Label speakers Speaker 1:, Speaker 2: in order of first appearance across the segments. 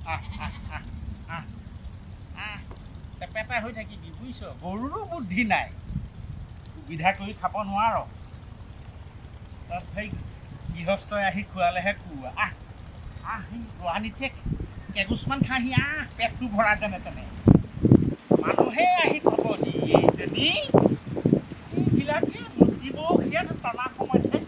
Speaker 1: চেপেটা হৈ থাকিবি বুজিছ গৰুৰো বুদ্ধি নাই সুবিধা কৰি খাব নোৱাৰ তাত সেই গৃহস্থই আহি খোৱালেহে খুওৱা ৰোৱানীতে কেগুচমান খাহি পেটটো ভৰা যেনে তেনে মানুহে আহি খাব এইজনী এইবিলাকে মুতিব সিয়াত টনা সময়তহে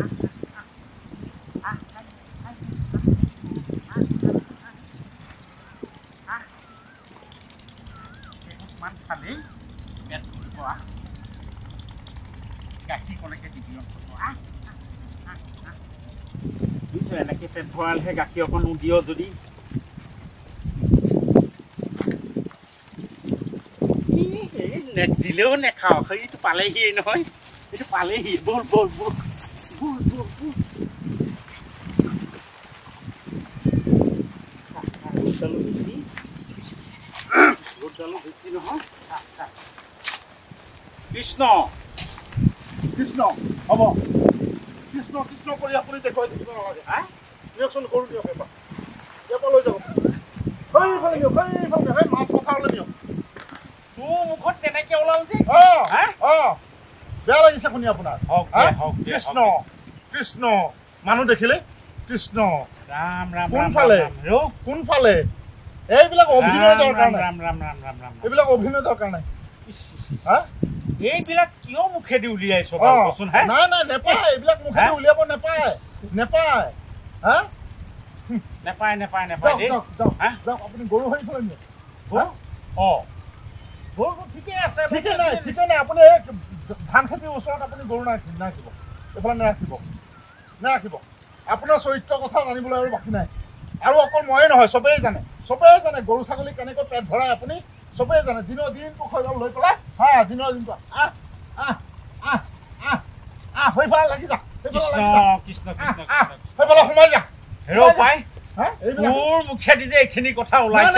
Speaker 1: কেগুচমান খালেই পেট ভৰিব গাখীৰ কণকে দিবি এনেকে পেট ভৰালহে গাখীৰ অকণ দিয় যদি দিলেও নেখাওঁ সেইটো পালেহিয়ে নহয় এইটো পালেহি বল বল বল বল বল বল নহয় কৃষ্ণ
Speaker 2: কৃষ্ণ হ'ব কৃষ্ণ কৃষ্ণ কৰি আপুনি দেখুৱাই থাকিব নালাগে নিয়কচোন গৰু দিয়ক এবাৰ ইয়াৰ পৰা লৈ যাব সেইফালে নিয়ক সেইফালে সেই মাছ পথাৰলৈ নিয়ক
Speaker 1: তোৰ মুখত তেনেকে ওলাল যে
Speaker 2: বেয়া লাগিছে শুনি আপোনাৰ কৃষ্ণ কৃষ্ণ মানুহ দেখিলে কৃষ্ণ
Speaker 1: ৰাম ৰাম
Speaker 2: কোনফালে কোনফালে এইবিলাক অভিনয় দৰকাৰ নাই এইবিলাক অভিনয় দৰকাৰ নাই
Speaker 1: এইবিলাক কিয় মুখেদি উলিয়াইছ
Speaker 2: নাই নাই নেপায় এইবিলাক মুখেদি উলিয়াব নেপায় নেপায়
Speaker 1: নেপায় নেপায় নেপায়
Speaker 2: যাওক আপুনি গৰু হৈ থৈ নিয়ক
Speaker 1: গৰুটো ঠিকে আছে
Speaker 2: ঠিকে নাই আপুনি ধান খেতিৰ ওচৰত আপুনি গৰু নাৰাখিব এইফালে নাৰাখিব আপোনাৰ চৰিত্ৰৰ কথা জানিবলৈ আৰু বাকী নাই আৰু অকল ময়ে নহয় চবেই জানে গৰু ছাগলী কেনেকৈ পেট ভৰাই আপুনি চবেই জানে দিনৰ দিনটো খৈল লৈ পেলাই দিনৰ দিনটো সেইফালে লাগি যা সেইফালে সোমাই যা
Speaker 1: তোৰ মুখেদি যে এইখিনি কথা ওলাইছে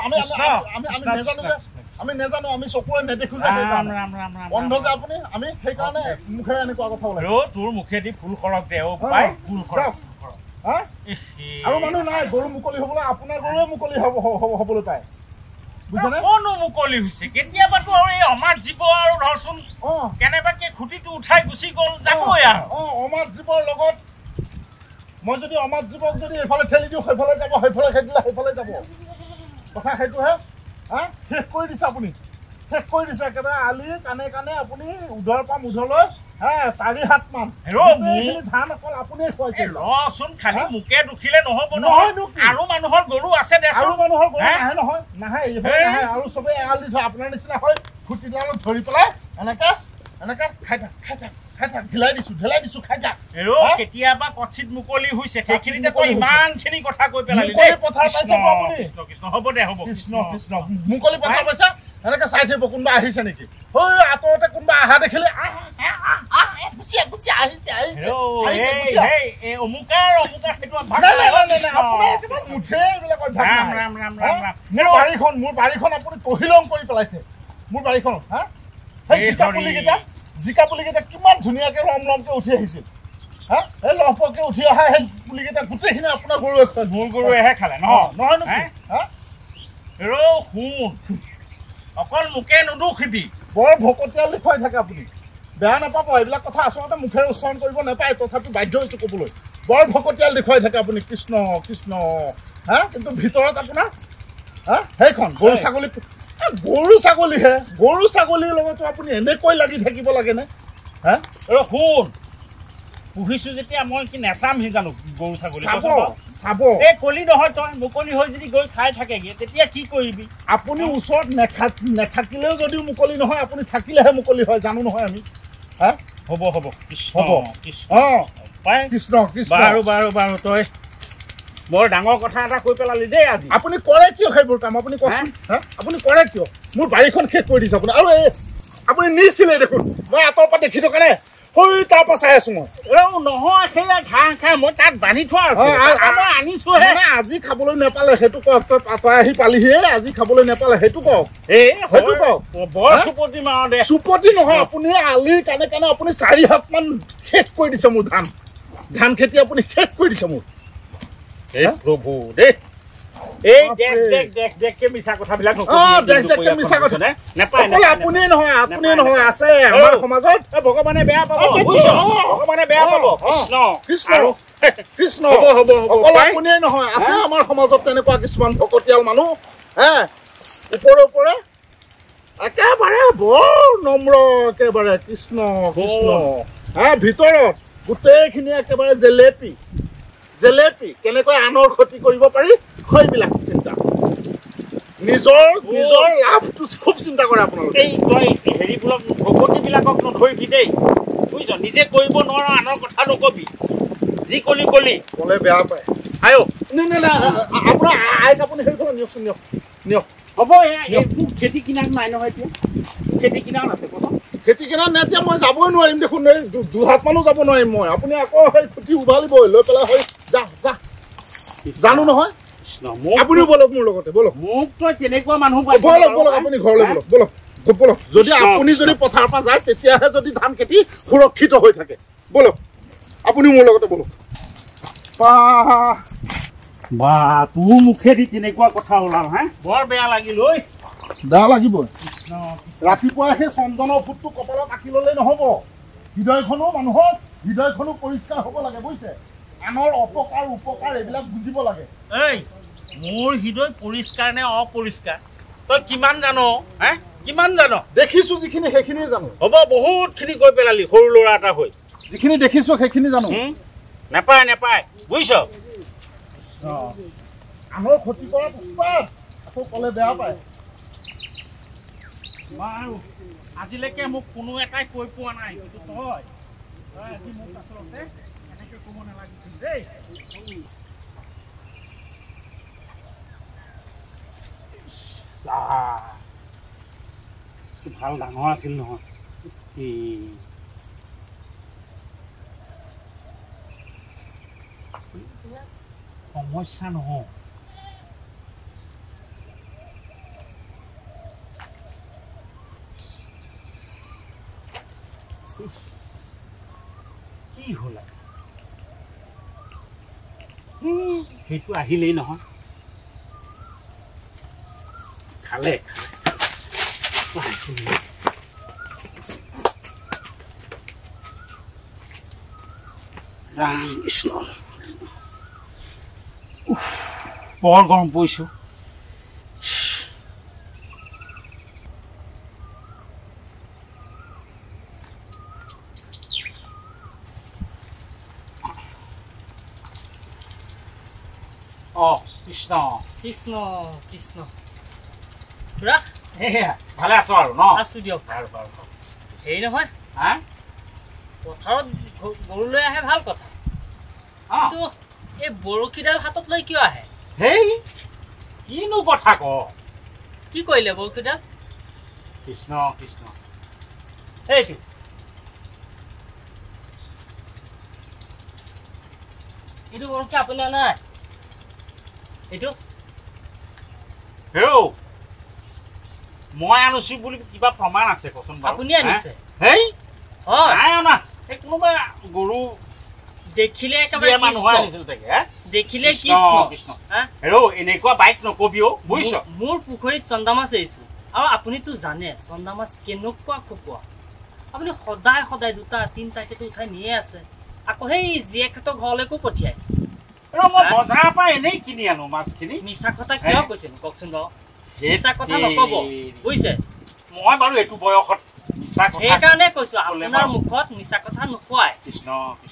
Speaker 2: আমি নেজানো আমি চকুৰে নেদেখো বন্ধ যে আপুনি আমি সেইকাৰণে মুখেৰে এনেকুৱা কথা ওলাই
Speaker 1: তোৰ মুখেদি ফুল সৰক দে
Speaker 2: আৰু মানুহ নাই গৰু মুকলি হবলৈ আপোনাৰ গৰুৱে মুকলি হবলৈ পায়
Speaker 1: কোনো মুকলি হৈছে কেতিয়াবাতো আৰু এই অমাত জীৱ আৰু ধৰচোন কেনেবাকে খুঁটিটো উঠাই গুচি গ'ল যাবই আৰু
Speaker 2: অমাত জীৱৰ লগত মই যদি অমাত জীৱক যদি এইফালে ঠেলি দিওঁ সেইফালে যাব সেইফালে খেদিলে সেইফালে যাব কথা সেইটোহে শেষ কৰি দিছে আপুনি শেষ কৰি দিছে একেবাৰে আলিৰ কাণে কাণে আপুনি উধৰ পৰা মুধলৈ 4-7 মান ধান অকল আপুনিয়ে খুৱাইছে
Speaker 1: ৰচোন খালি মোকে দুখিলে নহ'ব নহয় আৰু মানুহৰ গৰু আছে
Speaker 2: আৰু মানুহৰ গৰু নাহে নহয় নাহে আৰু চবেই এৰাল দি থয় আপোনাৰ নিচিনা হয় খুটিডালত ধৰি পেলাই এনেকে খাই থাক ঢিলাই দিছো খাই থাক
Speaker 1: কেতিয়াবা কচিত মুকলি হৈছে সেইখিনিতে তই ইমানখিনি কথা কৈ পেলালি
Speaker 2: পথাৰ পাইছে
Speaker 1: কৃষ্ণ কৃষ্ণ হ'ব দে হ'ব
Speaker 2: কৃষ্ণ কৃষ্ণ মুকলি পথাৰ পাইছে এনেকে চাই থাকিব কোনোবা আহিছে নেকি আঁতৰতে কোনোবা অহা দেখিলে মোৰ বাৰীখন আপুনি তহিলং কৰি পেলাইছে মোৰ বাৰীখন জিকা পুলিকেইটা কিমান ধুনীয়াকে ৰমকে উঠি আহিছিল এই লহপহকে উঠি অহা সেই পুলিকেইটা গোটেইখিনি আপোনাৰ গৰুৱে খায়
Speaker 1: মোৰ গৰুৱেহে খালে নহয়
Speaker 2: শুন
Speaker 1: অকল মোকে নুদুখিবি
Speaker 2: বৰ ভকতীয়াল দেখুৱাই থাকে আপুনি বেয়া নাপাব এইবিলাক কথা আচলতে মুখেৰে উচ্চাৰণ কৰিব নাপায় তথাপি বাধ্য হৈছো ক'বলৈ বৰ ভকতীয়াল দেখুৱাই থাকে আপুনি কৃষ্ণ কৃষ্ণ কিন্তু ভিতৰত আপোনাৰ সেইখন গৰু ছাগলীহে গৰু ছাগলীৰ লগতো আপুনি এনেকৈ লাগি থাকিব লাগেনে
Speaker 1: শুন পুহিছো যেতিয়া মই কি নেচাম সি জানো গৰু ছাগলী
Speaker 2: চাব
Speaker 1: এই কলি নহয় তই মুকলি হৈ যদি গৈ খাই থাকেগে তেতিয়া কি কৰিবি
Speaker 2: আপুনি ওচৰত নেথাকিলেও যদিও মুকলি নহয় আপুনি থাকিলেহে মুকলি হয় জানো নহয় আমি
Speaker 1: হ'ব কৃষ্ণ
Speaker 2: কৃষ্ণ কৃষ্ণ
Speaker 1: বাৰু তই বৰ ডাঙৰ কথা এটা কৈ পেলালি দেই আজি
Speaker 2: আপুনি কৰে কিয় সেইবোৰ কাম আপুনি কওকচোন আপুনি কৰে কিয় মোৰ বাৰীখন শেষ কৰি দিছে আপুনি আৰু আপুনি নিছিলে দেখোন মই আঁতৰ পৰা দেখি থকা নাই তাৰ পৰা চাই আছো মই
Speaker 1: নহয় সেয়া ঘাঁহ খাই মই তাত বান্ধি থোৱা আনিছোহে
Speaker 2: আজি খাবলৈ নেপালে সেইটো কওক তই আহি পালিহিয়ে আজি খাবলৈ নেপালে সেইটো কওক সেইটো কওক
Speaker 1: বৰ চুপতি মাৰ দে
Speaker 2: চুপতি নহয় আপুনি আলিৰ কাণে কাণে আপুনি 4-7 মান শেষ কৰি দিছে মোৰ ধান খেতি আপুনি শেষ কৰি দিছে মোৰ
Speaker 1: হে প্ৰভু দেই এই দেখ মিছা কথাবিলাক
Speaker 2: আপুনি নহয় আছে আমাৰ সমাজত
Speaker 1: ভগৱানে বেয়া পাব ভগৱানে বেয়া পাব কৃষ্ণ
Speaker 2: কৃষ্ণ কৃষ্ণ অকল আপুনিয়ে নহয় আছে আমাৰ সমাজত তেনেকুৱা কিছুমান ভকতীয়াল মানুহ ওপৰে একেবাৰে বৰ নম্ৰ একেবাৰে কৃষ্ণ কৃষ্ণ ভিতৰত গোটেইখিনি একেবাৰে জেলেপি কেনেকৈ আনৰ ক্ষতি কৰিব পাৰি সেইবিলাক চিন্তা নিজৰ লাভটো খুব চিন্তা কৰে আপোনালোকে
Speaker 1: এই তই হেৰিবোৰক ভকতীবিলাকক নধৰিবি দেই বুজিছ নিজে কৰিব নোৱাৰ আনৰ কথা নকবি যি কলি
Speaker 2: ক'লে বেয়া পায়
Speaker 1: আয়ো
Speaker 2: আপোনাৰ আইক আপুনি সেইখন নিয়কচোন নিয়ক
Speaker 1: হ'ব খেতি কিনাত নাই নহয় এতিয়া খেতি কিনাত আছে কচোন
Speaker 2: খেতি কিনাত নাই এতিয়া মই যাবই নোৱাৰিম দেখোন এই দুহাত মানুহ যাব নোৱাৰিম মই আপুনি আকৌ সেই খুটি উভালিব লৈ পেলাই হৈ যা জানো নহয় আপুনিও বলক মোৰ লগতে বলক
Speaker 1: মোক তই কেনেকুৱা মানুহ
Speaker 2: বলক আপুনি ঘৰলৈ বলক যদি আপুনি যদি পথাৰৰ পৰা যায় তেতিয়াহে যদি ধান খেতি সুৰক্ষিত হৈ থাকে বলক আপুনি মোৰ লগতে বলক
Speaker 1: বা তোৰ মুখেদি তেনেকুৱা কথা ওলাল বৰ বেয়া লাগিল ঐ
Speaker 2: বেয়া লাগিবই ৰাতিপুৱাই সেই চন্দনৰ ফুটটো কপালত আঁকি ল'লেই নহ'ব হৃদয়খনো পৰিষ্কাৰ হ'ব লাগে বুজিছে আনৰ অপকাৰ উপকাৰ এইবিলাক বুজিব লাগে
Speaker 1: এই মোৰ হৃদয় পৰিষ্কাৰ নে অপৰিষ্কাৰ তই কিমান জান
Speaker 2: দেখিছো যিখিনি সেইখিনিয়ে জানো
Speaker 1: হ'ব বহুতখিনি কৈ পেলালি সৰু ল'ৰা এটা হৈ
Speaker 2: যিখিনি দেখিছো সেইখিনি জানো
Speaker 1: নেপায় বুজিছ
Speaker 2: আনৰ ক্ষতি কৰা উৎপাত আকৌ ক'লে বেয়া পায়
Speaker 1: বাৰু আজিলৈকে মোক কোনো এটাই কৈ পোৱা নাই কিন্তু তই আজি মোক আচলতে এনেকৈ ক'ব নালাগিছিল দেই ভাল ডাঙৰ আছিল নহয় সমস্যা নহয় কি হ'ল সেইটো আহিলেই নহয় খালে ৰাম কৃষ্ণ বৰ গৰম পৰিছো কৃষ্ণ
Speaker 3: কৃষ্ণ কৃষ্ণ
Speaker 1: ভালে আছো আৰু ন
Speaker 3: আছো দিয়ক
Speaker 1: ভাল
Speaker 3: হেৰি নহয় পথাৰত গৰু লৈ আহে ভাল কথা কিন্তু এই বৰশীডাল হাতত লৈ কিয় আহে
Speaker 1: হেই কিনো কথা ক
Speaker 3: কি কৰিলে বৰশীডাল
Speaker 1: কৃষ্ণ এইটো
Speaker 3: বৰশী আপুনি নাই এইটো
Speaker 1: হেৰৌ মই আনিছো বুলি কিবা প্ৰমাণ আছে কচোন
Speaker 3: আপুনি আনিছে
Speaker 1: হেই নাই অনা এই কোনোবা গৰু
Speaker 3: দেখিলে একেবাৰে
Speaker 1: মানুহ আনিছিল তাকে
Speaker 3: দেখিলে
Speaker 1: কৃষ্ণ হেৰৌ এনেকুৱা বাইক নকবিও বুজিছ
Speaker 3: মোৰ পুখুৰীত চন্দা মাছ এৰিছো আৰু আপুনিতো জানে চন্দা মাছ কেনেকুৱা খোকোৱা আপুনি সদায় দুটা তিনিটাকেতো উঠাই নিয়ে আছে আকৌ সেই জীয়েকহঁতৰ ঘৰলৈকো পঠিয়ায়
Speaker 1: মই বজাৰৰ পৰা এনেই কিনি আনো মাছখিনি
Speaker 3: মিছা কথা কিয় কৈছে কওকচোন বাৰু মিছা কথা নকব বুজিছে
Speaker 1: মই বাৰু এইটো বয়সত মিছা কথা
Speaker 3: সেইকাৰণে কৈছো আপোনাৰ মুখত মিছা কথা নোখোৱায়
Speaker 1: কৃষ্ণ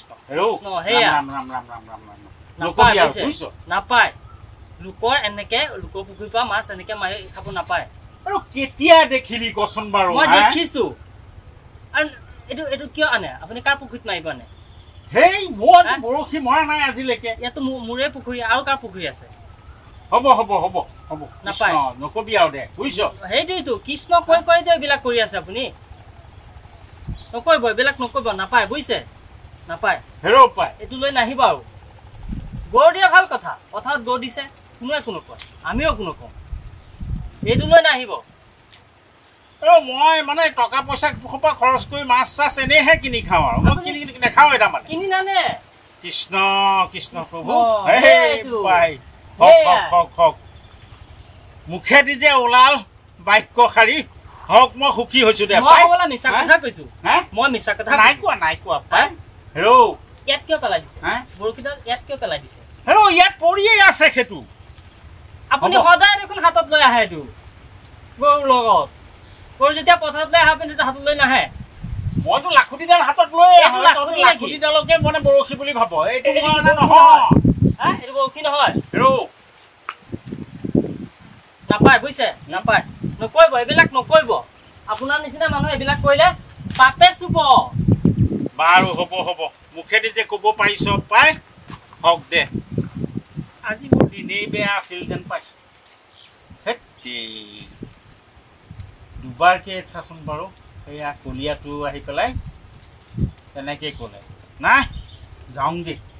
Speaker 3: নাপায় লোকৰ এনেকে লোকৰ পুখুৰীৰ পৰা মাছ এনেকে মাৰি খাব নাপায়
Speaker 1: আৰু কেতিয়া দেখিলি কচোন বাৰু
Speaker 3: মই দেখিছো এইটো কিয় আনে আপুনি কাৰ পুখুৰীত মাৰিব আনে
Speaker 1: হেই মই বৰশী মৰা নাই আজিলৈকে
Speaker 3: ইয়াতো মোৰে পুখুৰী আৰু কাৰ পুখুৰী আছে
Speaker 1: হ'ব
Speaker 3: নাপায়
Speaker 1: নকবি আৰু দে বুজিছ
Speaker 3: সেইটোৱেইটো কৃষ্ণ কৈ যে এইবিলাক কৰি আছে আপুনি নকৰিব এইবিলাক নকৰিব নাপায় বুজিছে নাপায়
Speaker 1: হেৰৌ পায়
Speaker 3: এইটো লৈ নাহিব আৰু গৰু দিয়া ভাল কথা পথাৰত গৰু দিছে কোনোৱে কোনো কয় আমিও কোনো কওঁ এইটো লৈ নাহিব
Speaker 1: মই মানে টকা পইচা সোপা খৰচ কৰি মাছ চাছ এনেহে কিনি খাওঁ আৰু মই কিনি নেখাওঁ এটা মানে
Speaker 3: কিনি নানে
Speaker 1: কৃষ্ণ প্ৰভু
Speaker 3: হওক
Speaker 1: মুখেদি যে ওলাল বাক্য শাৰী হওক মই সুখী হৈছো দে
Speaker 3: মই বোলা মিছা কথা কৈছো মই মিছা কথা
Speaker 1: নাই কোৱা পাই হেৰৌ
Speaker 3: ইয়াত কিয় পেলাই দিছে বৰশীডাল ইয়াত কিয় পেলাই দিছে
Speaker 1: হেৰৌ ইয়াত পৰিয়েই আছে সেইটো
Speaker 3: আপুনি সদায় দেখোন হাতত লৈ আহে এইটো গৰুৰ লগত গৰু যেতিয়া পথাৰত লৈ আহে আপুনি হাতত লৈ নাহে
Speaker 1: মইতো লাখুটিডাল হাতত লৈ লাখুটিডালকে মানে বৰশী বুলি ভাব এইটো নহয়
Speaker 3: এইটো বৰশী নহয়
Speaker 1: হেৰৌ
Speaker 3: নাপায় বুজিছে নাপায় নকৰিব এইবিলাক নকৰিব আপোনাৰ নিচিনা মানুহ এইবিলাক কৰিলে পাপে চুব
Speaker 1: বাৰু হ'ব মুখেদি যে ক'ব পাৰিছ পাই হওক দে আজি মোৰ দিনেই বেয়া আছিল যেন পাইছো দুবাৰকে চাচোন বাৰু সেয়া কলীয়াটো আহি পেলাই তেনেকেই ক'লে নাই যাওঁ দেই